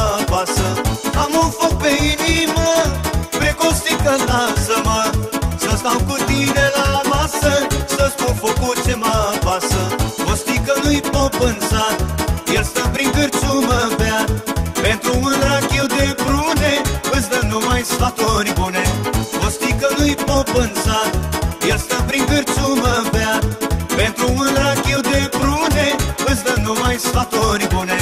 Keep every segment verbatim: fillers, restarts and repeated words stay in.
apasă. Am un foc pe inimă, precostică, lasă-mă să stau cu tine la masă, să spun focul ce mă apasă. Costică nu-i pop în sat, el stă prin cârciumă bea. Pentru un rachiu de prune îți dă numai sfaturi bune. Costică nu-i pop în sat, el stă prin cârciumă bea. Pentru un rachiu de prune îți dă numai sfaturi bune.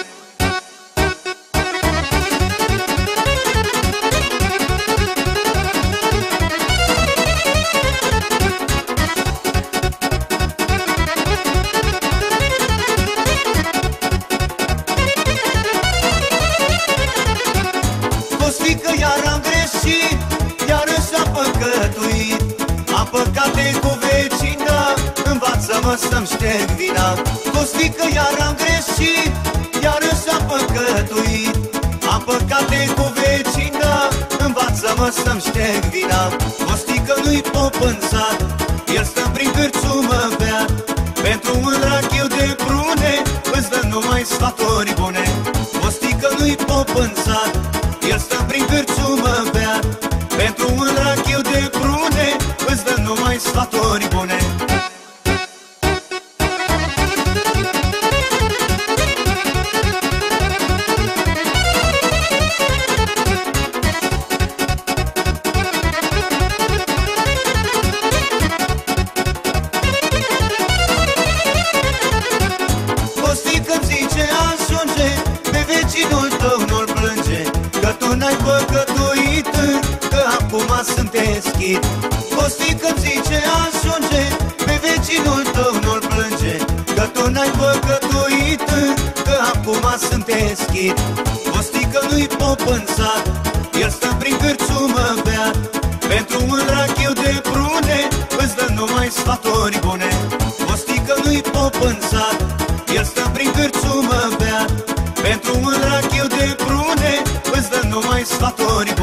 Costică, iar am greșit, iarăși am păcătuit. Am păcate cu vecina, învață-mă să-mi șterg vina. Costică, iar am greșit, iarăși am păcătuit. Am păcate cu vecina, învață-mă să-mi șterg vina. Costică nu-i pop în sat, el stă prin cârciumă bea. Pentru un rachiu de prune îți dă numai sfaturi bune. Costică nu-i pop în sat, el stă prin cârciumă bea. Pentru un rachiu de prune îți dă numai sfaturi bune. Costică-mi zice ajunge, pe vecinul tău nu-l plânge, că tu n-ai păcătuit, că acum sunt deschid. Costică-mi zice ajunge, pe vecinul tău nu-l plânge, că tu n-ai păcătuit, că acum sunt deschid. Costică nu-i pop în sat, el stă prin cârciumă bea. Pentru un rachiu de prune îți dă numai sfaturi bune. Costică nu-i pop în sat, el stă prin cârciumă bea. Pentru un rachiu de prune îți dă numai sfaturi